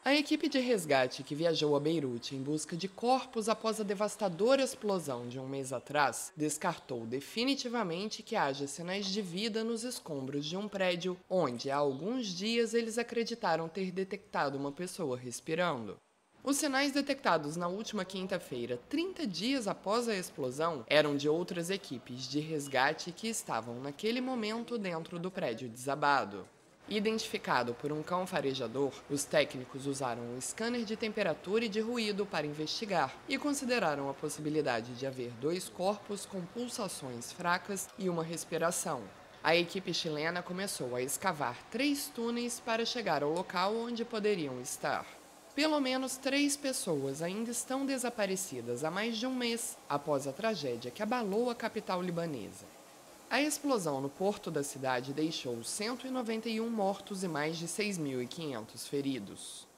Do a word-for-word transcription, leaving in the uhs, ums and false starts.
A equipe de resgate que viajou a Beirute em busca de corpos após a devastadora explosão de um mês atrás descartou definitivamente que haja sinais de vida nos escombros de um prédio onde há alguns dias eles acreditaram ter detectado uma pessoa respirando. Os sinais detectados na última quinta-feira, trinta dias após a explosão, eram de outras equipes de resgate que estavam naquele momento dentro do prédio desabado. Identificado por um cão farejador, os técnicos usaram um scanner de temperatura e de ruído para investigar e consideraram a possibilidade de haver dois corpos com pulsações fracas e uma respiração. A equipe chilena começou a escavar três túneis para chegar ao local onde poderiam estar. Pelo menos três pessoas ainda estão desaparecidas há mais de um mês após a tragédia que abalou a capital libanesa. A explosão no porto da cidade deixou cento e noventa e um mortos e mais de seis mil e quinhentos feridos.